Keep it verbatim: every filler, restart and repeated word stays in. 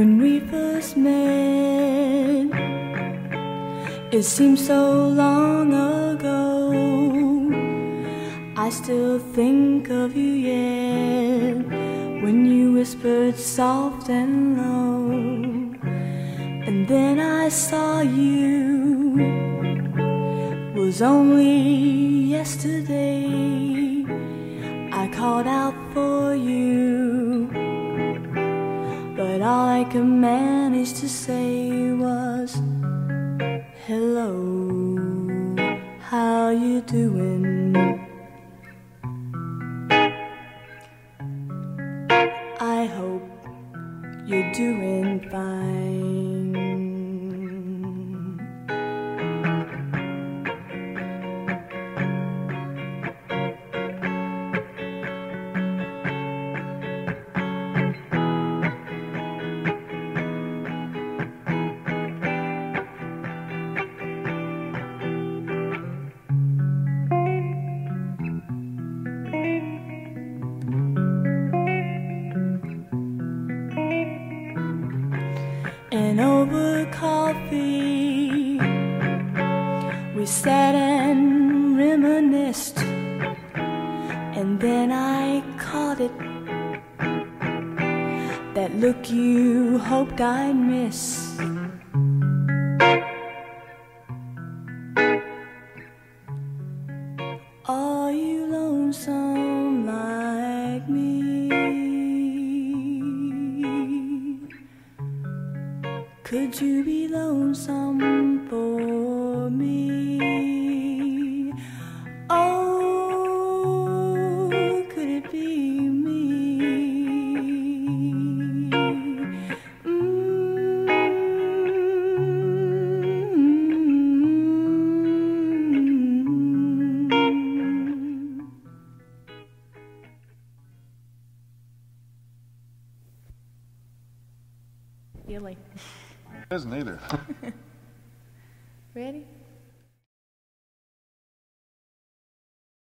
When we first met, it seems so long ago. I still think of you yet, when you whispered soft and low. And then I saw you, was only yesterday. I called out for you, but all I could manage to say was, hello, how you doing? I hope you're doing fine. And over coffee, we sat and reminisced. And then I caught it, that look you hoped I'd miss. Are you lonesome like me? Could you be lonesome for me? Oh, could it be me? Mm-hmm. Really? Doesn't either. Ready?